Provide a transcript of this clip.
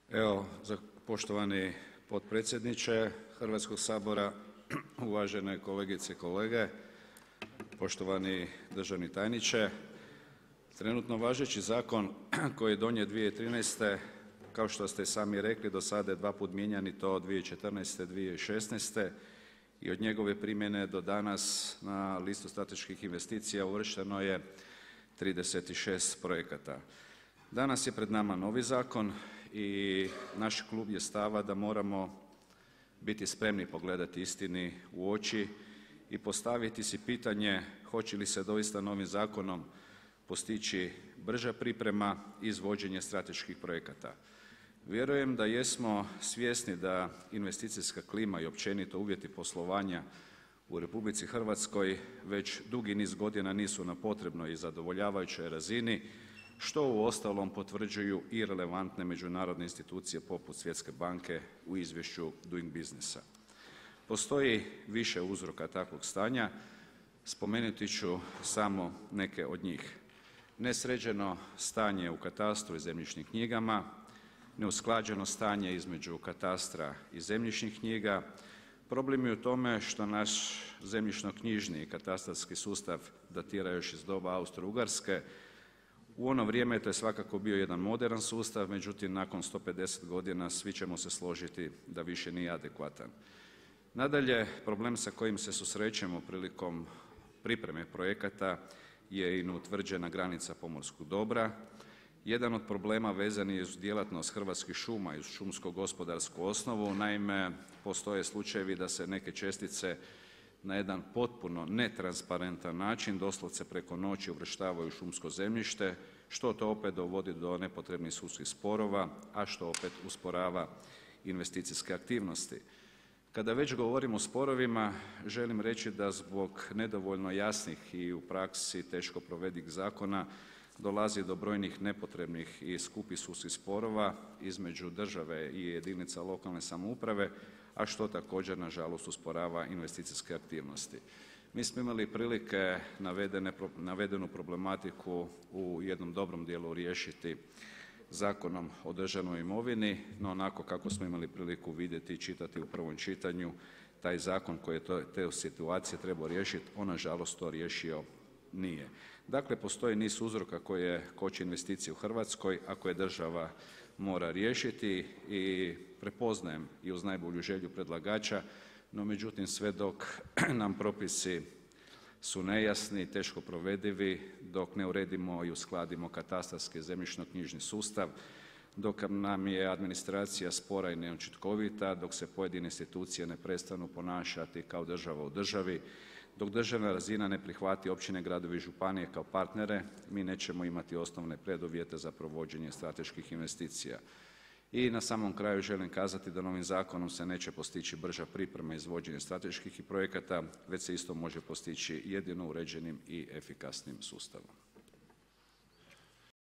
Evo, poštovani potpredsjedniče Hrvatskog sabora, uvažene kolegice i kolege, poštovani državni tajniče. Trenutno važeći zakon koji je donijet 2013. kao što ste sami rekli do sada je dva puta mijenjan i to 2014. i 2016. i od njegove primjene do danas na listu strateških investicija uvršteno je 36 projekata. Danas je pred nama novi zakon i naš klub je stava da moramo biti spremni pogledati istini u oči i postaviti si pitanje hoće li se doista novim zakonom postići brža priprema i izvođenje strateških projekata. Vjerujem da jesmo svjesni da investicijska klima i općenito uvjeti poslovanja u Republici Hrvatskoj već dugi niz godina nisu na potrebnoj i zadovoljavajućoj razini, što uostalom potvrđuju i relevantne međunarodne institucije poput Svjetske banke u izvješću Doing Businessa. Postoji više uzroka takvog stanja, spomenuti ću samo neke od njih. Nesređeno stanje u katastru i zemljišnim knjigama, neusklađeno stanje između katastra i zemljišnih knjiga. Problem je u tome što naš zemljišno-knjižni i katastarski sustav datira još iz doba Austro-Ugarske. U ono vrijeme to je svakako bio jedan moderan sustav, međutim nakon 150 godina svi ćemo se složiti da više nije adekvatan. Nadalje, problem sa kojim se susrećemo prilikom pripreme projekata je i neutvrđena granica pomorskog dobra. Jedan od problema vezan je uz djelatnost Hrvatskih šuma i uz šumsko-gospodarsku osnovu. Naime, postoje slučajevi da se neke čestice na jedan potpuno netransparentan način doslovce preko noći uvrštavaju u šumsko zemljište, što to opet dovodi do nepotrebnih sudskih sporova, a što opet usporava investicijske aktivnosti. Kada već govorimo o sporovima, želim reći da zbog nedovoljno jasnih i u praksi teško provedivih zakona dolazi do brojnih nepotrebnih i skupih sudskih sporova između države i jedinica lokalne samouprave, a što također nažalost usporava investicijske aktivnosti. Mi smo imali prilike navedenu problematiku u jednom dobrom dijelu riješiti Zakonom o državnoj imovini, no onako kako smo imali priliku vidjeti i čitati u prvom čitanju, taj zakon koji je te situacije trebao riješiti, on nažalost to riješio nije. Dakle, postoji niz uzroka koje koče investicije u Hrvatskoj, a koje država mora riješiti i prepoznajem i uz najbolju želju predlagača, no međutim sve dok nam propisi su nejasni, teško provedivi, dok ne uredimo i uskladimo katastarski zemljišno-knjižni sustav, dok nam je administracija spora i neučinkovita, dok se pojedine institucije ne prestanu ponašati kao država u državi, dok državna razina ne prihvati općine, gradove i županije kao partnere, mi nećemo imati osnovne preduvjete za provođenje strateških investicija. I na samom kraju želim kazati da novim zakonom se neće postići brža priprema i izvođenje strateških projekata, već se isto može postići jedino uređenim i efikasnim sustavom.